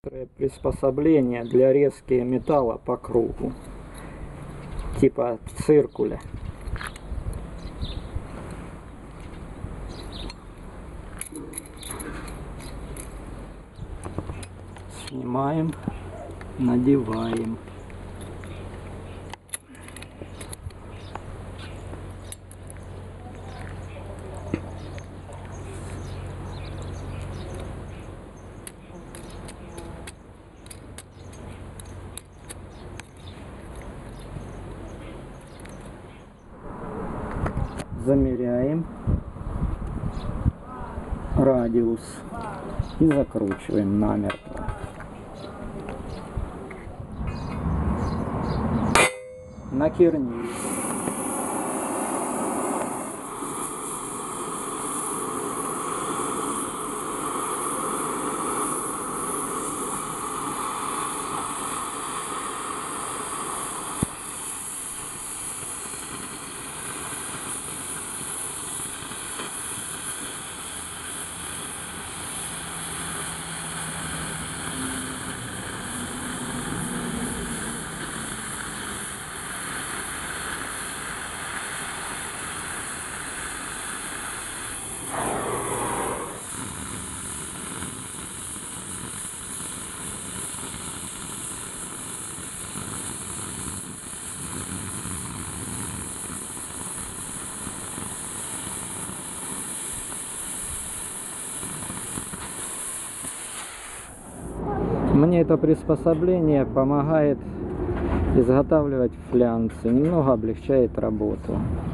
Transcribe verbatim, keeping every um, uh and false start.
Приспособление для резки металла по кругу, типа циркуля. Снимаем, надеваем. Замеряем радиус и закручиваем намертво. Накернили. Мне это приспособление помогает изготавливать флянцы, немного облегчает работу.